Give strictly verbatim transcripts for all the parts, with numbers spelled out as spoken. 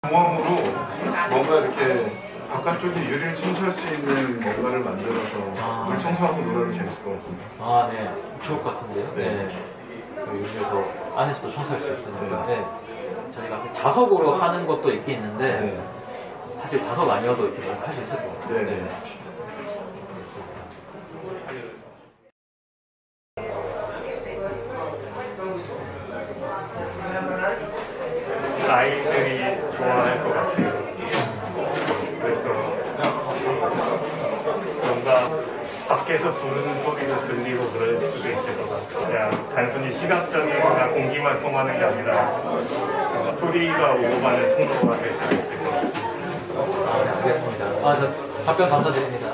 공항으로 뭔가 이렇게 바깥쪽에 유리를 청소할 수 있는 뭔가를 만들어서 아. 물 청소하고 놀아도 재밌을 것 같습니다. 아, 네. 좋을 것 같은데요. 네. 네. 여기서 안에서도 청소할 수 있으니까. 네. 저희가 자석으로 하는 것도 있긴 있는데, 네. 사실 자석 아니어도 이렇게 할 수 있을 것 같아요. 네. 네. 아이들이 좋아할 것 같아요. 그래서 뭔가 밖에서 부르는 소리도 들리고 그럴 수도 있을 것 같아요. 그냥 단순히 시각적인 거나 공기만 통하는 게 아니라 뭔가 소리가 오고 가는 통로가 될 수도 있을 것 같습니다. 아, 네, 알겠습니다. 아, 저 답변 감사드립니다.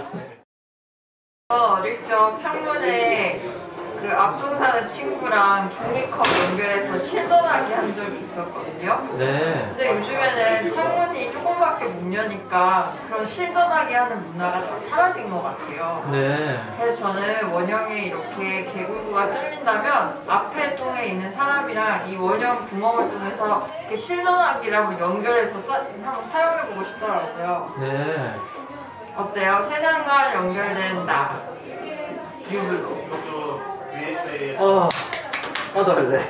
어릴 적 창문에 그 앞동 사는 친구랑 종이컵 연결해서 실전하기 한 적이 있었거든요. 네. 근데 요즘에는 창문이 조금밖에 못 여니까 그런 실전하기 하는 문화가 좀 사라진 것 같아요. 네. 그래서 저는 원형에 이렇게 개구구가 뚫린다면 앞에 동에 있는 사람이랑 이 원형 구멍을 통해서 이렇게 실전하기를 한번 연결해서 사, 한번 사용해보고 싶더라고요. 네. 어때요? 세상과 연결된 나. 유블로. 아, 아, 더 할래.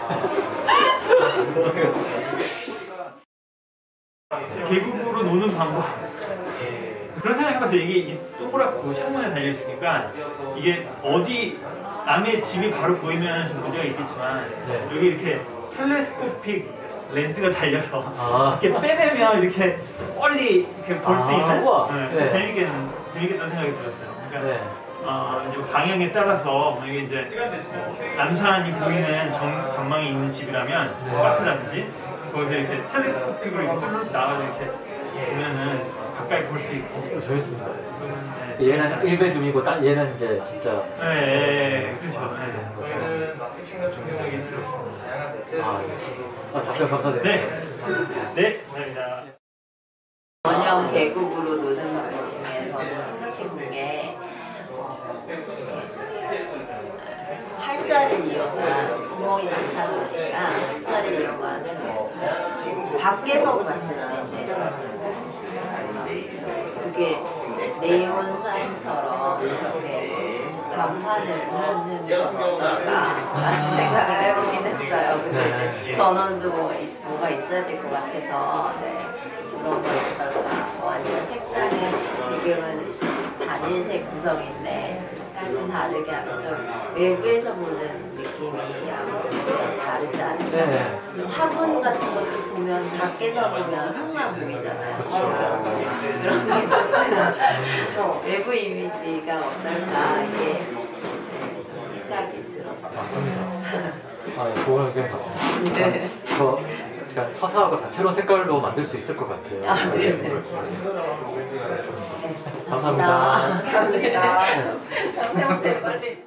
계곡으로 노는 방법. 그런 생각해봐서 이게 동그랗고 창문에 달려있으니까 이게 어디 남의 집이 바로 보이면 좀 문제가 있겠지만 네. 여기 이렇게 텔레스코픽 렌즈가 달려서 아. 이렇게 빼내면 이렇게 빨리 이렇게 볼 수 아, 있는 우와. 네, 네. 재밌겠, 재밌겠다는 생각이 들었어요. 그러니까 네. 어, 이제 방향에 따라서 이게 이제 남산이 보이는 전, 전망이 있는 집이라면 네. 카페라든지 거기서 이렇게 텔레스코픽으로 이렇게 뚫 나가서 이렇게 보면은 가까이 볼 수 있고. 좋습니다. 네, 얘는 일 배줌이고 딱 얘는 이제 진짜. 네, 네, 그렇죠. 네. 저희는 생각이 들었습니다. 아, 알겠습니다. 아, 답변 감사드립니다. 네, 네, 감사합니다. 원형 계곡으로 노는 것 중에서 생각해본 게 활자를 이용한 구멍이 많다 보니까 활자를 이용하는 밖에서 봤을 때 이제 그게 네온 사인처럼 이렇게 간판을 하는 건 어떨까라는 생각을 해보긴 했어요. 근데 이제 전원도 뭐, 뭐가 있어야 될 것 같아서 네. 그런 거 어떨까? 뭐 아니면 색상은 지금은 단일색 구성인데 색깔이 다르게 하면 좀 외부에서 보는 느낌이 아무래도 다르지 않을까? 네. 화분 같은 것도 보면 밖에서 보면 항상 보이잖아요. 그렇죠. 그런 게 외부 이미지가 어떨까 이게 네, 좀 생각이 들었어요. 맞습니다. 아, 예, 좋은 의견 같습니다. 네. 저, 그러니까 화사하고 다채로운 색깔로 만들 수 있을 것 같아요. 아, 네. 네. 감사합니다. 감사합니다. 빨리.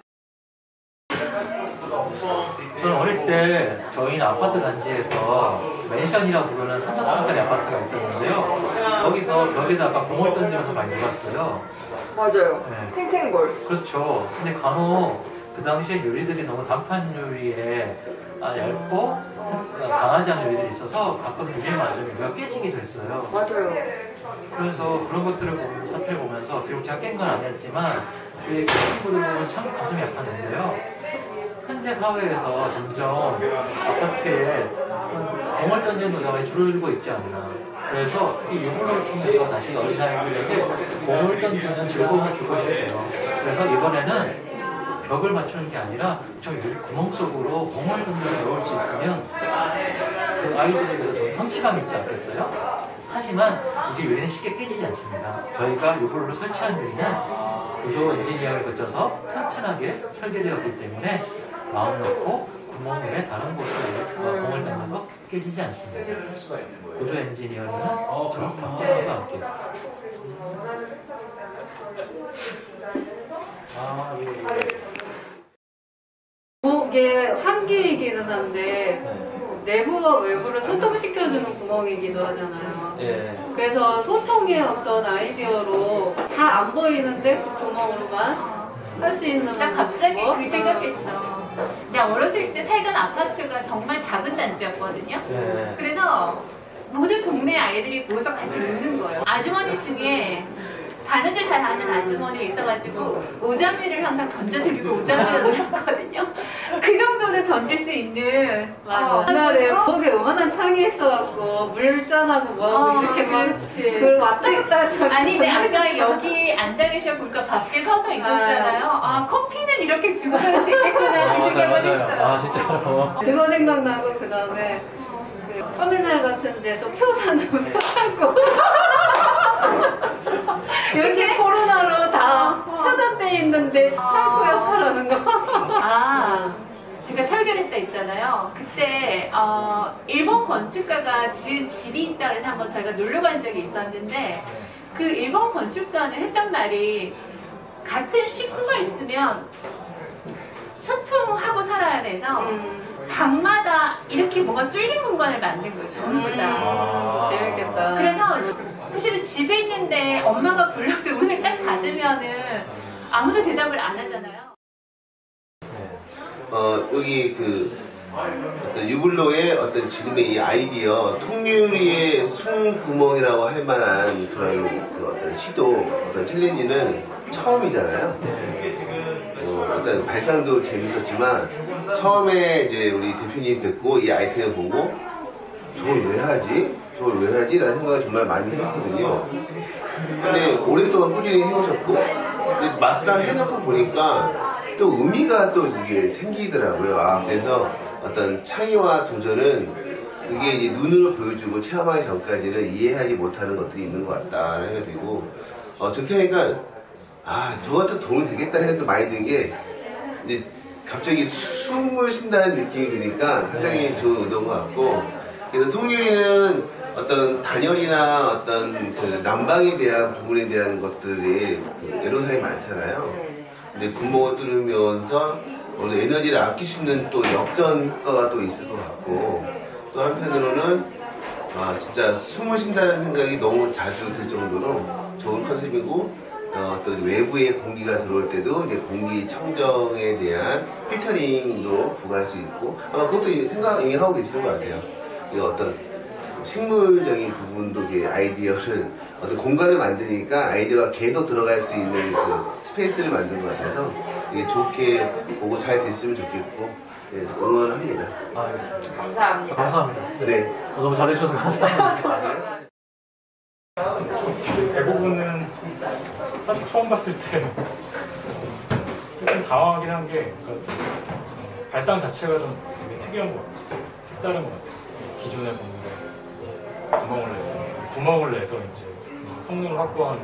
저는 어릴 때 저희는 아파트 단지에서 맨션이라고 부르는 삼, 사층짜리 아파트가 있었는데요. 거기서 벽에다가 공을 던지면서 많이 놀았어요. 맞아요. 네. 탱탱볼. 그렇죠. 근데 간혹 그 당시에 유리들이 너무 단판 유리에 아, 얇고 강하지 않은 유리들이 있어서 가끔 유리에 맞으면 유리가 깨지기도 했어요. 맞아요. 그래서 그런 것들을 보면서 살펴보면서 비록 제가 깬 건 아니었지만 그 친구들을 보면 참 가슴이 아팠는데요. 현재 사회에서 점점 아파트에 공을 던지는 노자가 줄어들고 있지 않나. 그래서 이 유물을 통해서 다시 어린아이들에게 공을 던지는 즐거움을 주고 싶어요. 그래서 이번에는 벽을 맞추는 게 아니라 저 유리 구멍 속으로 공을 던져서 넣을 수 있으면 그 아이들에게도 좀 성취감 있지 않겠어요? 하지만 이제 유리는 쉽게 깨지지 않습니다. 저희가 유물로 설치한 유리는 구조 엔지니어를 거쳐서 튼튼하게 설계되었기 때문에 마음 놓고 구멍 외에 다른 곳으로 공을 던져서 깨지지 않습니다. 구조 엔지니어는 저 박재범과 함께. 아, 예, 예. 이게 환기이기는 한데 내부와 외부를 소통시켜주는 구멍이기도 하잖아요. 예. 그래서 소통의 어떤 아이디어로 다 안 보이는데 그 구멍으로만 할 수 있는 나 갑자기 방법? 그 생각했어. 내가 어렸을 때 살던 아파트가 정말 작은 단지였거든요. 예. 그래서 모든 동네 아이들이 모여서 같이 노는 거예요. 아주머니 중에 바느질 잘 하는 아주머니가 있어가지고 오자미를 항상 던져드리고 오자미를 놓았거든요. 그 정도는 던질 수 있는. 맞아. 어, 옛날에 거기 요만한 창이 있어갖고 물잔하고 뭐하고 어, 이렇게 막 그렇지. 그걸 왔다 갔다 하고. 아니 근데 아까 여기 앉아 계셔서 그러니까 밖에 서서 있었잖아요. 아 커피는 이렇게 주고 갈 수 있겠구나 아, 이 생각을 맞아요, 맞아요. 했어요. 아, 진짜로. 그거 생각나고 그 다음에 그 터미널 같은 데서 표 사는 표 사고 요즘 코로나로 다 차단돼 있는데 창고 역할하는 거. 아, 제가 설계를 했다 있잖아요. 그때 어, 일본 건축가가 지은 집이 있다 그래서 한번 저희가 놀러 간 적이 있었는데 그 일본 건축가는 했단 말이 같은 식구가 있으면 소통하고 살아야 돼서 방마다 이렇게 뭔가 뚫린 공간을 만든 거예요. 전부 다. 아. 재밌겠다. 그래서 사실은 집에 있는데 엄마가 불러도 문을 딱 닫으면은 아무도 대답을 안 하잖아요. 어, 여기 그 어떤 유블로의 어떤 지금의 이 아이디어 통유리의 숨구멍이라고 할 만한 그런 그 어떤 시도 어떤 챌린지는 처음이잖아요. 어, 어떤 발상도 재밌었지만 처음에 이제 우리 대표님 뵙고 이 아이템을 보고 저걸 왜 하지? 저걸 왜 하지? 라는 생각을 정말 많이 했거든요. 근데 오랫동안 꾸준히 해오셨고 막상 해놓고 보니까 또 의미가 또 이게 생기더라고요. 아, 그래서 어떤 창의와 도전은 그게 이제 눈으로 보여주고 체험하기 전까지는 이해하지 못하는 것들이 있는 것 같다는 생각이 들고, 어, 저렇게 하니까, 아, 저것도 도움이 되겠다 생각도 많이 든 게, 이제 갑자기 숨을 쉰다는 느낌이 드니까 상당히 좋은 의도인 것 같고, 그래서 통유리는 어떤 단열이나 어떤 그 난방에 대한 부분에 대한 것들이 그 애로사항이 많잖아요. 이제 구멍을 뚫으면서 오늘 에너지를 아낄 수 있는 또 역전 효과가 또 있을 것 같고, 또 한편으로는 아 진짜 숨을 쉰다는 생각이 너무 자주 들 정도로 좋은 컨셉이고, 어, 또 외부의 공기가 들어올 때도 이제 공기 청정에 대한 필터링도 부과할 수 있고, 아마 그것도 생각 이미 하고 계시는 것 같아요. 어떤 식물적인 부분도 이게 아이디어를 어떤 공간을 만드니까 아이디어가 계속 들어갈 수 있는 그 스페이스를 만든 것 같아서 이게 좋게 보고 잘 됐으면 좋겠고, 네, 응원합니다. 아, 알겠습니다. 감사합니다. 감사합니다. 네. 어, 너무 잘해주셔서 감사합니다. 대부분은 사실 처음 봤을 때 조금 당황하긴 한 게 발상 자체가 좀 되게 특이한 것 같아요. 색다른 것 같아요. 기존의 건물에 구멍을 내서 구멍을 내서 이제 성능을 확보하는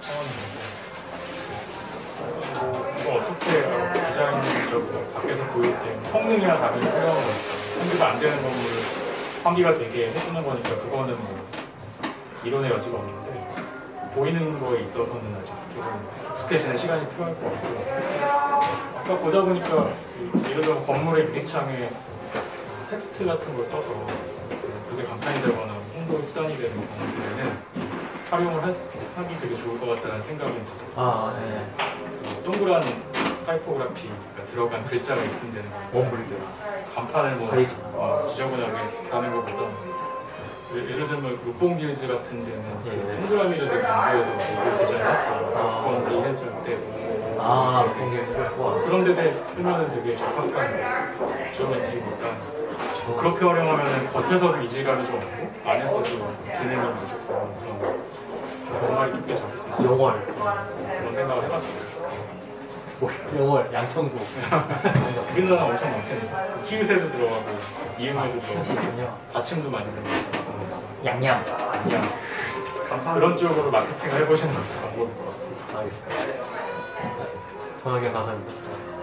상황인데, 이거 어떻게 디자인적으로 밖에서 보일 때 성능이나 다른 효용은 환기가 안 되는 건물을 환기가 되게 해주는 거니까 그거는 뭐 이론의 여지가 없는데, 보이는 거에 있어서는 아직 조금 익숙해지는 시간이 필요할 것 같고, 아까 보다 보니까 예를 들어 건물의 유리창에 텍스트 같은 걸 써서 그게 간판이 되거나 홍보 수단이 되는 건물들에는 활용을 하, 하기 되게 좋을 것 같다는 생각이 들어요. 아, 네. 어, 동그란 타이포그래피가 들어간 글자가 있으면 되는 거예요. 원물들. 간판을 뭐 가리지. 어, 지저분하게 하는 것보다, 예를 들면 룩봉길즈 같은 데는 예. 동그라미를 되게 강조해서 이걸 디자인했어요. 아. 룩봉 이해줄 때 아, 공개해주고. 그런 데에 쓰면 되게 적합한 지오메트리니까 그렇게 활용하면 겉에서도 이질감이 좀 없고 안에서도 기능이 무조건 그런 공간이 깊게 잡을 수 있어요. 영월. 그런 생각을 해봤어요. 영월, 양천구. 우리나라 엄청 많거든요. 키우새도 들어가고 이응새도 들어가고 그렇군요. 받침도 많이 들어가고 양양. 그냥 그런 쪽으로 마케팅을 해보시는 것도 방법일 것 같아요. 알겠습니다. 전화기 감사합니다.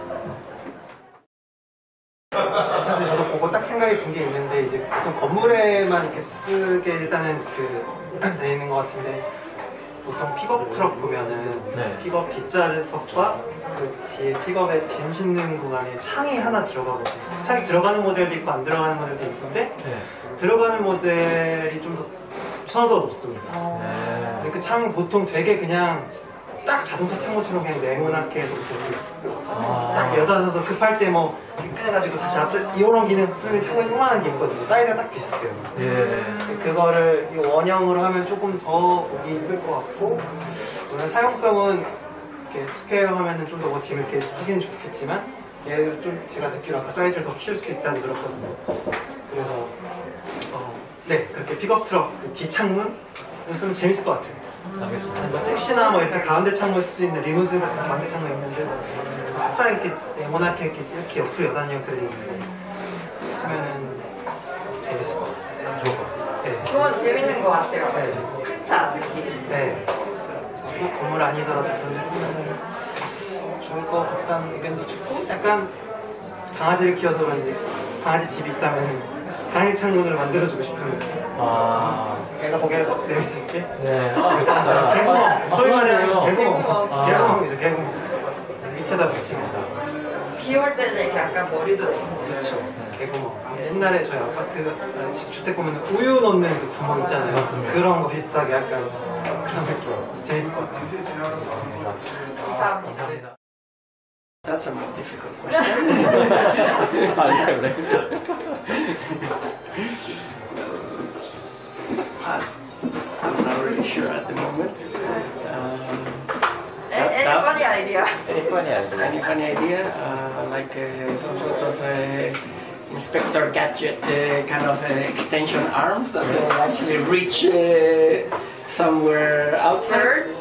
사실 저도 보고 딱 생각이 든 게 있는데, 이제 보통 건물에만 이렇게 쓰게 일단은 그, 돼 있는 것 같은데, 보통 픽업 트럭 보면은 네. 픽업 뒷좌석과 그 뒤에 픽업에 짐 싣는 구간에 창이 하나 들어가거든요. 창이 들어가는 모델도 있고 안 들어가는 모델도 있는데, 네. 들어가는 모델이 좀 더 선호도가 높습니다. 네. 근데 그 창은 보통 되게 그냥 딱 자동차 창고처럼 그냥 네모나게 해서 아. 딱 여닫아서 급할 때 뭐 꺼내가지고 다시 앞들 이런 기능 쓰는 창고 요만한 게 있거든요. 사이즈가 딱 비슷해요. 예. 그거를 이 원형으로 하면 조금 더 보기 힘들 것 같고, 물론 사용성은 이렇게 스퀘어 하면은 좀 더 뭐 짐을 이렇게 하기는 좋겠지만, 얘를 좀 제가 듣기로 아까 사이즈를 더 키울 수 있다고 들었거든요. 그래서 어, 네, 그렇게 픽업 트럭 뒷창문 쓰면 재밌을 것 같아요. 알겠습니다. 뭐 택시나 뭐 이렇게 가운데 창문에 쓸 수 있는 리무진 같은 가운데 창문이 있는데 항상 이렇게 네모나게 이렇게, 이렇게 옆으로 여단이 형태로 되어 있는데 쓰면은 재밌을 것 같아요. 좋을 것 같아요. 네. 그건 재밌는 것 같아요. 네. 큰 차 특히. 네. 꼭 건물 아니더라도 그런 데 쓰면은 좋을 것 같다는 의견도 좋고, 약간 강아지를 키워서 그런지 강아지 집이 있다면 강의 창문을 만들어주고 싶은 느낌. 아. 애가 고개를 쏙 내릴 수 있게. 네. 아, 개구멍. 소위 말하는 개구멍. 아. 개구멍이죠, 개구멍. 밑에다 붙이면. 비 올 때는 이렇게 약간 머리도 그렇죠. 개구멍. 옛날에 저희 아파트 아, 집 주택 보면 우유 넣는 그 구멍 있잖아요. 맞습니다. 그런 거 비슷하게 약간 그런 느낌. 재밌을 것 같아요. 감사합니다. That's a more difficult question. uh, I'm not really sure at the moment. Um, Any, any funny idea? Any funny idea? Any funny idea? Uh, like uh, some sort of uh, Inspector Gadget uh, kind of uh, extension arms that will actually reach uh, somewhere outside. Birds?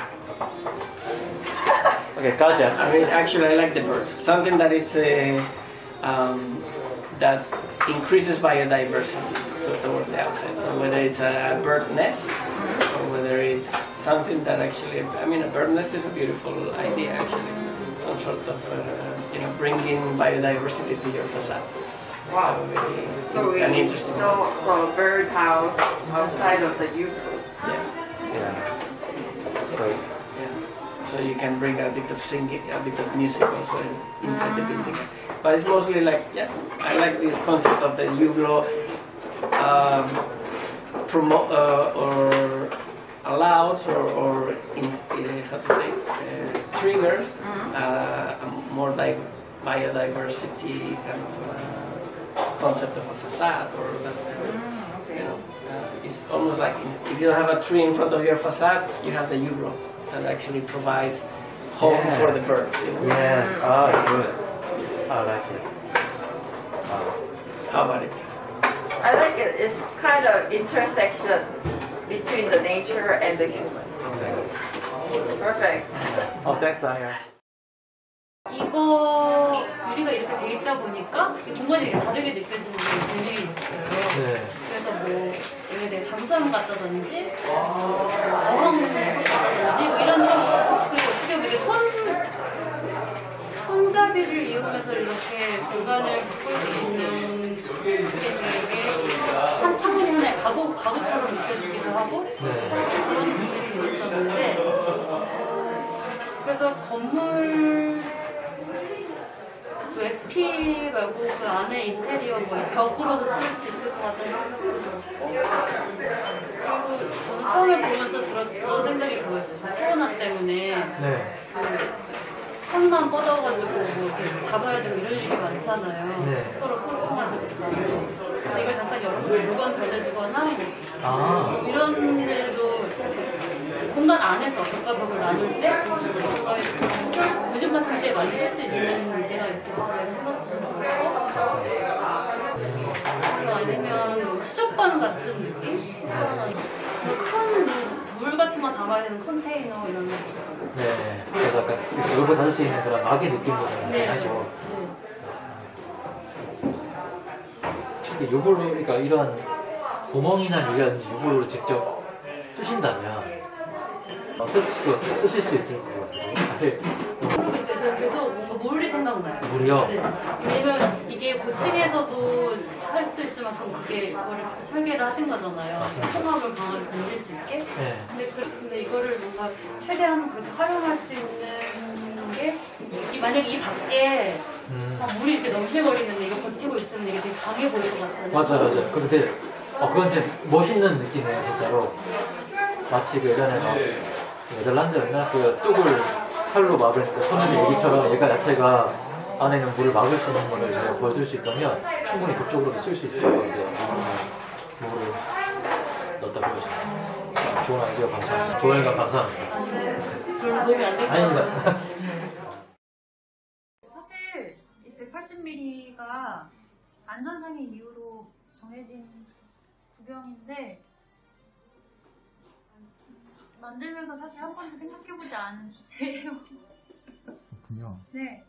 Okay, gotcha. I mean, actually, I like the birds. Something that it's uh, um, that increases biodiversity to- toward the outside. So whether it's a bird nest or whether it's something that actually, I mean, a bird nest is a beautiful idea actually. Some sort of, uh, you know, bringing biodiversity to your facade. Wow. That would be So we an interesting. so for a bird house outside of the U. Yeah. Yeah. Great. Yeah. So you can bring a bit of singing, a bit of music also inside the building. But it's mostly like, yeah, I like this concept of the U-Glow um, promote uh, or allows or, or in, uh, how to say, uh, triggers uh, a more di- biodiversity kind of uh, concept of a facade or that kind of, you know, uh, it's almost like if you have a tree in front of your facade, you have the U-Glow that actually provides home Yes. for the birds. You know? Yes. Ah, good. I like it. Wow. How about it? I like it. It's kind of intersection between the nature and the human. Perfect. Oh, thanks, Daniel. 이거 유리가 이렇게 돼 있다 보니까 공간이 되게 다르게 느껴지는 게 굉장히 있어요. 네. 그래서 뭐 여기에 대해 장수함 갖다든지 어항 갖다든지 뭐 이런 거, 그리고 어떻게 보면 이게 손 손잡이를 이용해서 이렇게 공간을 바꿀 수 있는 게 되게 한 창문이 하나의 가구 가구처럼 느껴지기도 하고 그런 느낌이 있었는데 그래서 건물 그 에피 말고 그 안에 인테리어 뭐 벽으로도 쓸 수 있을 것 같다는 생각도 들었고 그리고 저는 처음에 보면서 들었던 생각이 그거였어요. 코로나 때문에 네. 그 손만 뻗어가지고 뭐 이렇게 잡아야 되고 이런 일이 많잖아요. 네. 서로 소통하지 못하고 그래서 이걸 잠깐 열어서 물건 전해주거나 뭐 아. 이런 일도 공간 안에서 벽과 벽을 나눌 때 어, 요즘 같은 때 많이 쓸 수 있는 문제가 있을 것 같다는 생각도 들고 아니면 수족관 같은 느낌? 큰 물 같은 거 담아야 되는 컨테이너 이런 거. 네. 그래서 약간 이렇게 열고 닫을 수 있는 그런 막의 느낌도 좀 네. 하죠. 특히 요걸로, 그러니까 이런 구멍이나 이런 요걸로 직접 쓰신다면 어, 쓰, 그, 쓰실 수 있을 것 같아요. 사실 그래서 계속 뭔가 물이 생각나요. 물이요? 네. 왜냐면 이게 고층에서도 할 수 있을 만큼 그게 그거를 설계를 하신 거잖아요. 통합을 강하게 건질 수 있게. 네. 근데, 그, 근데 이거를 뭔가 최대한 그렇게 활용할 수 있는 게 이, 만약에 이 밖에 음. 막 물이 이렇게 넘실거리는데 이거 버티고 있으면 이게 되게 강해 보일 것 같아요. 맞아, 맞아. 근데 어, 그건 이제 멋있는 느낌이에요, 진짜로. 마치 그 예전에 막 네덜란드였나? 그 뚝을 칼로 막을 때 손을 얘기처럼 얘가 자체가 안에 있는 물을 막을 수 있는 거를 이제 보여줄 수 있다면 충분히 그쪽으로도 쓸 수 있을 것 같아요. 물을 넣었다 보여주시면 좋은 아이디어 감사합니다. 조언과 감사합니다. 별로 도움이 안 될 것 아닙니다. 같아요. 사실 이 백팔십 밀리리터가 안전상의 이유로 정해진 구병인데 만들면서 사실 한 번도 생각해보지 않은 주제예요. 그렇군요. 네.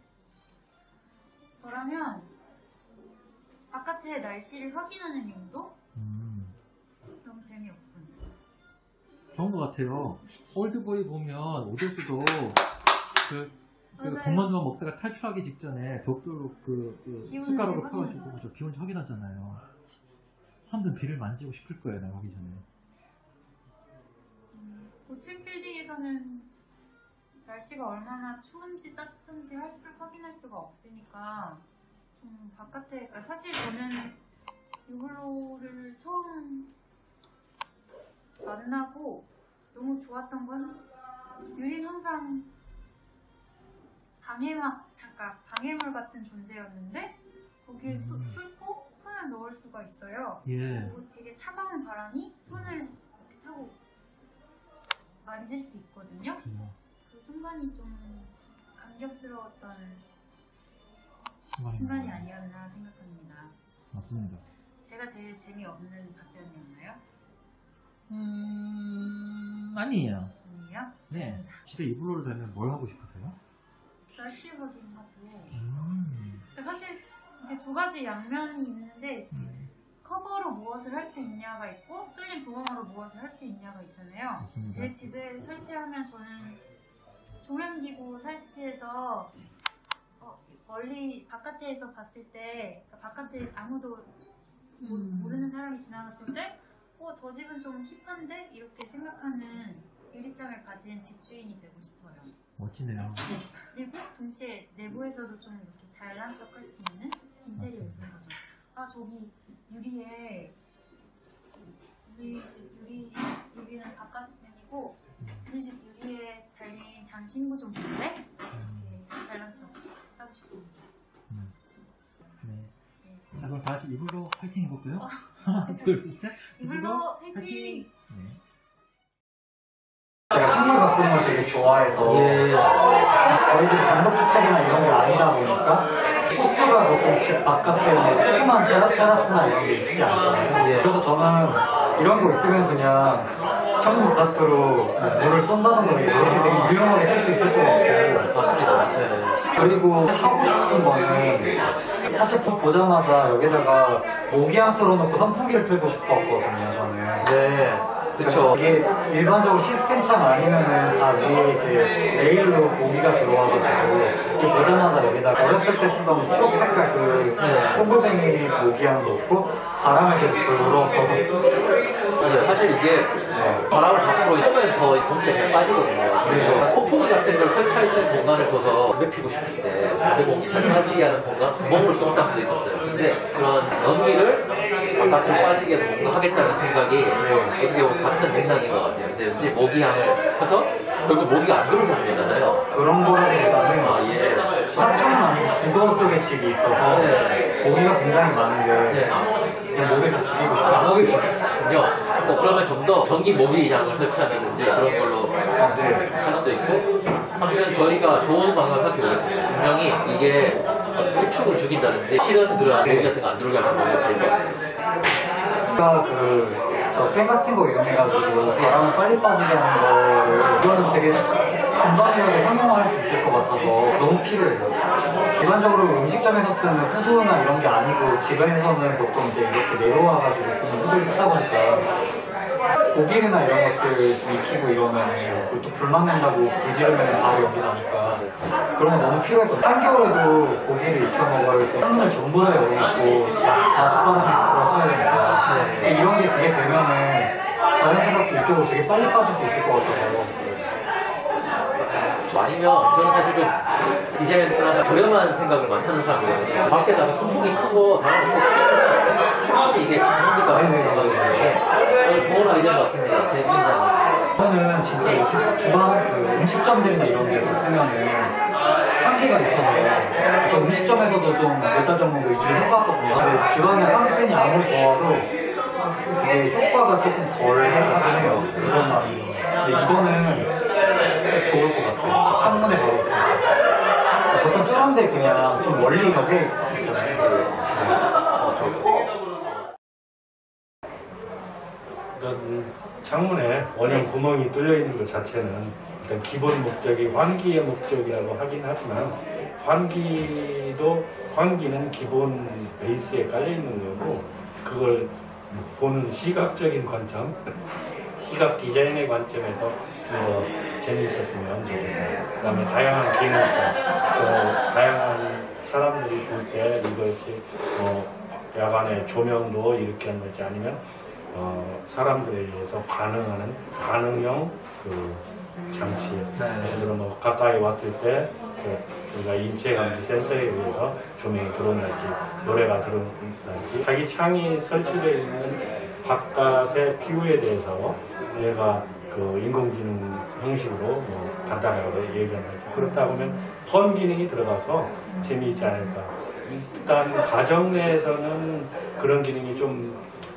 저라면 바깥의 날씨를 확인하는 용도? 음. 너무 재미없군. 좋은 것 같아요. 올드보이 보면 오데스도 그, 그 맞아요. 돈만두만 먹다가 탈출하기 직전에 벽돌로 그, 그 기온을 숟가락으로 재확인하는 펴가지고 저 기온을 확인하잖아요. 사람들은 비를 만지고 싶을 거예요, 나가기 전에. 고층 빌딩에서는 날씨가 얼마나 추운지 따뜻한지 할 수, 확인할 수가 없으니까 좀 바깥에, 그러니까 사실 저는 유블로를 처음 만나고 너무 좋았던 건 유린 항상 방해막, 잠깐 방해물 같은 존재였는데 거기에 수, 뚫고 손을 넣을 수가 있어요. 예. 그리고 되게 차가운 바람이 손을 이렇게 타고 만질 수 있거든요. 음. 그 순간이 좀 감격스러웠던 순간이 순간이 아니었나 생각합니다. 맞습니다. 제가 제일 재미없는 답변이었나요? 음, 아니에요. 아니에요? 네. 집에 이불로를 달면 뭘 하고 싶으세요? 날씨 확인하고. 음. 사실 이게 두 가지 양면이 있는데 음. 커버로 무엇을 할 수 있냐가 있고 뚫린 구멍으로 무엇을 할 수 있냐가 있잖아요. 맞습니다. 제 집에 설치하면 저는 조명기구 설치해서 어, 멀리 바깥에서 봤을 때, 그러니까 바깥에 아무도 모, 음. 모르는 사람이 지나갔을 때 어, 저 집은 좀 힙한데? 이렇게 생각하는 유리창을 가진 집주인이 되고 싶어요. 멋지네요. 그리고 동시에 내부에서도 좀 이렇게 잘난 척 할 수 있는 인테리어 요소인 거죠. 아, 저기 유리에 우리 집 유리, 유리는 바깥면이고 우리 집 유리에 달린 장신구 좀 볼래? 이렇게 잘난 척 하고 싶습니다. 음. 네. 자, 그럼 다 같이 이불로 화이팅 해볼까요? 하나, 둘, 셋. 이불로 화이팅! 네. 제가 식물 가꾸는 걸 되게 좋아해서 예. 저희 집이 단독주택이나 이런 게 아니다 보니까 호수가 보통 집 바깥에 뭐 조그만 테라, 테라스나 이런 게 있지 않잖아요. 예. 그래서 저는 이런 거 있으면 그냥 창문 바깥으로 물을 쏜다는 거 이렇게 되게 유용하게 쓸 수 있을 것 같고. 맞습니다. 네. 그리고 하고 싶은 거는 사실 보자마자 여기다가 모기향 틀어놓고 선풍기를 틀고 싶었거든요, 저는. 네. 그쵸. 이게 일반적으로 시스템창 아니면은 다 위에 이제 레일로 모기가 들어와가지고 이 보자마자 여기다 어렸을 때 쓰던 초록 색깔 그 콩글뱅이 모기향 넣고 바람을 계속 불어서. 맞아요. 사실 이게 네. 바람을 밖으로 쏘면 더 공기가 잘 빠지거든요. 그래서 소풍기 같은 걸 설치할 수 있는 공간을 둬서 내피고 싶을 때 내 공기 잘 빠지게 하는 공간, 구멍을 쏜다는 분도 있었어요. 근데 그런 연기를 바깥으로 빠지게 해서 뭔가 하겠다는 생각이 네. 어떻게 보면 같은 맥락인 것 같아요. 근데 이제 모기향을 해서 결국 모기가 안 들어오게 하면 되잖아요. 그런 거라기보다는 아, 예. 사천은 아니고 국어 쪽에 집이 있어서 네. 모기가 굉장히 많은데 네. 그냥 모기 다 죽이고 싶어요. 아, 모기 죽이군요. 뭐 그러면 좀 더 전기 모기장을 설치하면 이제 그런 걸로 네, 할 수도 있고. 아무튼 저희가 좋은 방법을 생각해보겠습니다. 분명히 이게 어떤 해충을 죽인다든지 싫은 그런 모기 같은 거 안 들어오게 하는 방법이 될 것 같아요. 아까 그저팬 같은 거 이용해가지고 바람을 빨리 빠지게 하는 거를 이거는 되게 건강하게 활용할 수 있을 것 같아서 너무 필요해요. 일반적으로 음식점에서 쓰는 후드나 이런 게 아니고 집에서는 보통 이제 이렇게 내려와가지고 쓰는 후드를 쓰다 보니까 고기류나 이런 것들 좀 익히고 이러면 그리고 또 불만 난다고 불 지르면 바로 연기 나니까 그런 거 너무 필요했거든요. 한겨울에도 고기를 익혀 먹을 때 창문을 전부 다 열어놓고 바닷바람이 들어와야 되니까 네. 이런 게 그게 되면은 자연스럽게 이쪽으로 되게 빨리 빠질 수 있을 것 같아서 아니면 저는 사실 좀 디자인을 떠나서 저렴한 생각을 많이 하는 사람이거든요. 밖에다가 선풍기 큰 거 달아놓고 충분히 이게 공기가 나가거든요. 저는 좋은 아이디어 같습니다. 제 인상이. 저는 진짜 이 주방 그 음식점들이나 이런 데서 쓰면은 환기가 있어서 저 음식점에서도 좀 몇 달 정도 일을 해봤거든요. 근데 주방에 환기팬이 아무리 좋아도 그게 효과가 조금 덜 하긴 해요. 그런 말이. 근데 이거는 좋을 것 같아요. 창문에 바로 있으니까. 보통 뚫은데 그냥 좀 멀리 벽에 있잖아요. 일단 창문에 원형 구멍이 뚫려 있는 것 자체는 일단 기본 목적이 환기의 목적이라고 하긴 하지만 환기도 환기는 기본 베이스에 깔려 있는 거고 그걸 보는 시각적인 관점, 시각 디자인의 관점에서 어, 재미있었으면 좋겠다. 그다음에 다양한 기능성, 또 다양한 사람들이 볼 때 이것이 어, 야간에 조명도 이렇게 한 걸지 아니면 어, 사람들에 의해서 반응하는 반응형 그 장치. 예를 들어 뭐 가까이 왔을 때 그 우리가 인체 감지 센서에 의해서 조명이 들어온다든지 노래가 들어온다든지 자기 창이 설치되어 있는 바깥의 뷰에 대해서 얘가 그 인공지능 형식으로 뭐 간단하게 얘기하는 거죠. 그렇다 보면 펀 기능이 들어가서 재미있지 않을까. 일단 가정 내에서는 그런 기능이 좀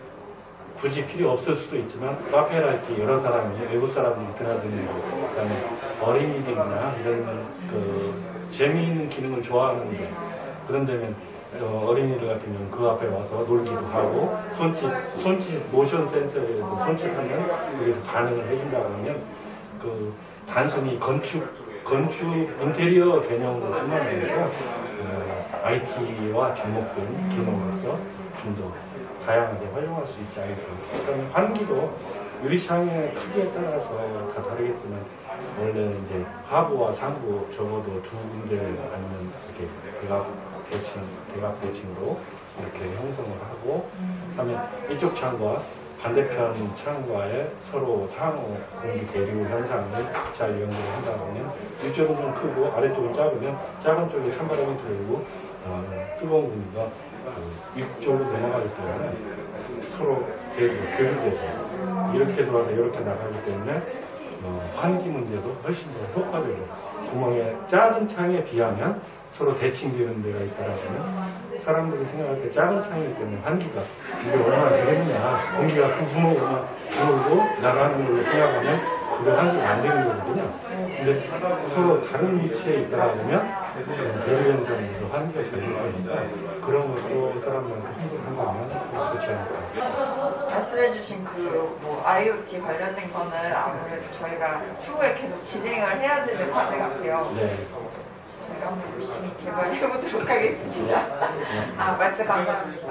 굳이 필요 없을 수도 있지만 카페랄지 여러 사람이 외국 사람들이 드나드는 거 그다음에 어린이들이나 이런 그 재미있는 기능을 좋아하는데 그런 데면 어, 어린이들 같은 경우는 그 앞에 와서 놀기도 하고 손짓 손짓 모션 센서에 의해서 손짓하면 여기서 반응을 해준다 그러면 그 단순히 건축 건축 인테리어 개념으로뿐만 아니라 어, 아이티와 접목된 기능으로서 좀 더 다양하게 활용할 수 있지 않을까. 그다음에 환기도 유리창의 크기에 따라서 다 다르겠지만 원래 이제 하부와 상부 적어도 두 군데를 아니면 이렇게 대각 대칭 대각 대칭으로 이렇게 형성을 하고 그다음에 이쪽 창과 반대편 창과의 서로 상호 공기 대류 현상을 잘 연결을 한다 보면 이쪽은 좀 크고 아래쪽은 작으면 작은 쪽에 찬바람이 들고 어, 뜨거운 공기가 그 위쪽으로 넘어가기 때문에 서로 대류, 교류돼서 이렇게 돌아서 이렇게 나가기 때문에 어, 환기 문제도 훨씬 더 효과적으로 구멍에 작은 창에 비하면 서로 대칭되는 데가 있다라면 사람들이 생각할 때 작은 창이기 때문에 환기가 이게 얼마나 되겠느냐 공기가 큰 구멍으로 들어오고 나가는 걸로 생각하면 그게 환기가 안 되는 거거든요. 근데 서로 다른 위치에 있다가 보면 대류 현상으로 환기가 잘 되니까 그런 것도 사람들한테 행복한 거면 좋지 않을까. 말씀해주신 그 뭐 아이오티 관련된 거는 아무래도 저희가 추후에 계속 진행을 해야 되는 과제 같아요. 네. 저희가 한번 열심히 개발해보도록 하겠습니다. 아, 말씀 감사합니다.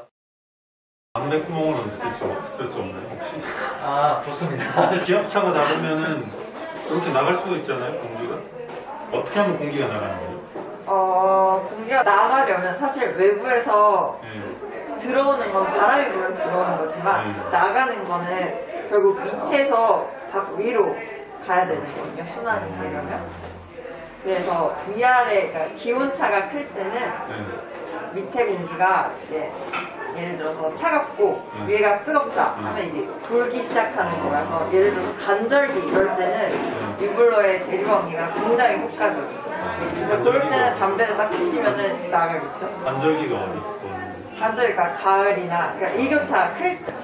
방대 구멍은 쓸 수, 쓸 수 없나요, 혹시? 아, 좋습니다. 기압차가 다르면은 이렇게 나갈 수도 있잖아요, 공기가? 어떻게 하면 공기가 나가는 거예요? 어, 공기가 나가려면 사실 외부에서 네. 들어오는 건 바람이 불면 들어오는 거지만 네. 나가는 거는 결국 밑에서 밖 위로 가야 되는 거거든요. 순환이 되려면. 그래서 위아래, 그러니까 기온차가 클 때는 네. 밑에 공기가 이제 예를 들어서 차갑고 음. 위에가 뜨겁다 하면 이제 돌기 시작하는 거라서 예를 들어서 간절기 이럴 때는 유블러의 대류환기가 굉장히 효과적이죠. 그러니까 그럴 때는 담배를 딱 피시면은 나가겠죠. 관절기가 어디 있고? 간절기가 가을이나 그러니까 일교차가 클 때.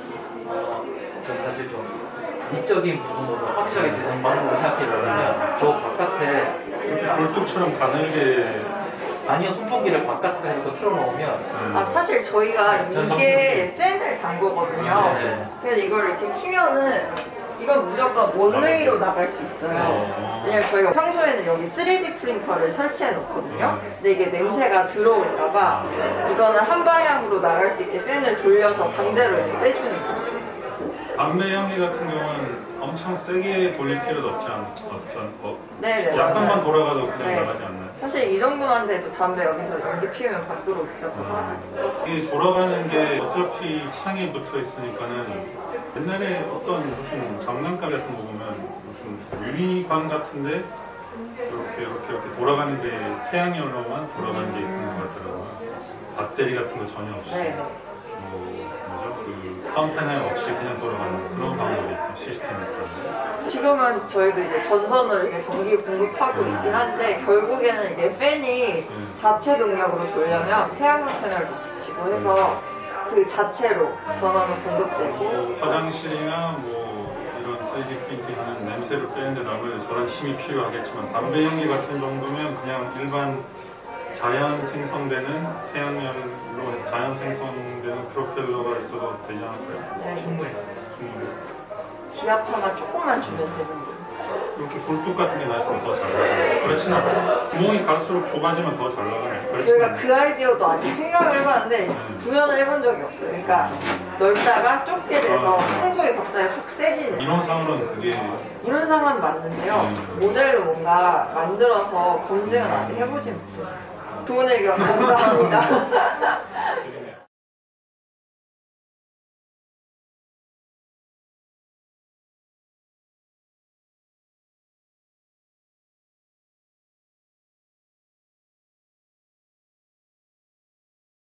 저는 사실 좀 미적인 부분으로 확실하게 되는 방법을 생각해보면 저 바깥에 볼뚝처럼 가늘게 아니요, 선풍기를 바깥에 해서 틀어놓으면 아 사실 저희가 이게 팬을 단 거거든요. 네. 그래서 이걸 이렇게 키면은 이건 무조건 원웨이로 나갈 수 있어요. 왜냐면 저희가 평소에는 여기 쓰리디 프린터를 설치해 놓거든요. 근데 이게 냄새가 들어올까봐 이거는 한 방향으로 나갈 수 있게 팬을 돌려서 강제로 이렇게 빼주는 거죠. 담배 향기 같은 경우는 엄청 세게 돌릴 필요도 없지 않, 없지 않, 어, 네네. 약간만 맞아요. 돌아가도 그냥 네. 나가지 않나요? 사실 이 정도만 돼도 담배 여기서 연기 피우면 밖으로 무조건 나가죠. 이 돌아가는 게 어차피 창에 붙어 있으니까는 옛날에 어떤 무슨 장난감 같은 거 보면 무슨 유리관 같은데 이렇게 이렇게 이렇게 돌아가는 게 태양열로만 돌아가는 게 있는 것 같더라고요. 배터리 같은 거 전혀 없이. 네. 뭐죠? 그 다운 패널 없이 그냥 돌아가는 그런 방법이 시스템이 있거든요. 지금은 저희도 이제 전선을 이렇게 전기 공급하고 있긴 한데 결국에는 이게 팬이 자체 동력으로 돌려면 태양광 패널도 붙이고 해서 그 자체로 전원은 공급되고 뭐 화장실이나 뭐 이런 쓰리디 프린팅 하는 냄새를 빼는데 아무래도 저런 힘이 필요하겠지만 담배 연기 같은 정도면 그냥 일반 자연 생성되는 태양열로 해서 자연 생성되는 프로펠러가 있어도 되지 않을까요? 네. 충분히. 충분히. 기압차만 조금만 주면 되는데 이렇게 볼뚝 같은 게 나있으면 더 잘 나가요. 그렇진 않아요. 구멍이 갈수록 좁아지면 더 잘 나가요. 저희가 그 아이디어도 아직 생각을 해봤는데 구현을 해본 적이 없어요. 그러니까 넓다가 좁게 돼서 청소의 격자가 확 세지는 이론상으로는 그게 이런 상황은 맞는데요. 모델로 뭔가 만들어서 검증은 아직 해보지 못했어요. 좋은 의견 감사합니다.